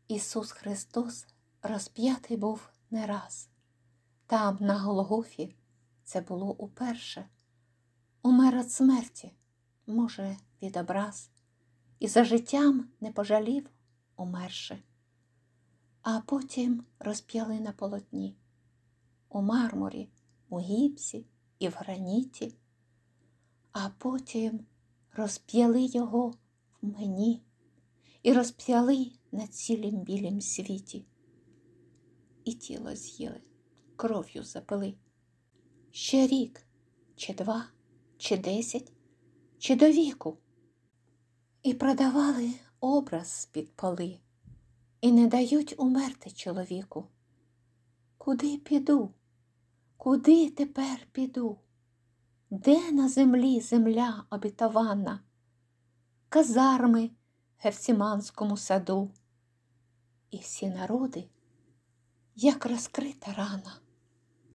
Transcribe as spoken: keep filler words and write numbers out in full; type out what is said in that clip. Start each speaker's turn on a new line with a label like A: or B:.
A: Ісус Христос розп'ятий був не раз. Там, на Голгофі, це було уперше. Умер від смерті, може, від образ, і за життям не пожалів, умерши. А потім розп'яли на полотні, у мармурі, у гіпсі і в граніті. А потім розп'яли його в мені і розп'яли на цілім білім світі. І тіло з'їли, кров'ю запили. Ще рік, чи два, чи десять, чи до віку. І продавали образ під поли, і не дають умерти чоловіку. Куди піду? Куди тепер піду? Де на землі земля обітована? Казарми в Гефсиманському саду. І всі народи, як розкрита рана.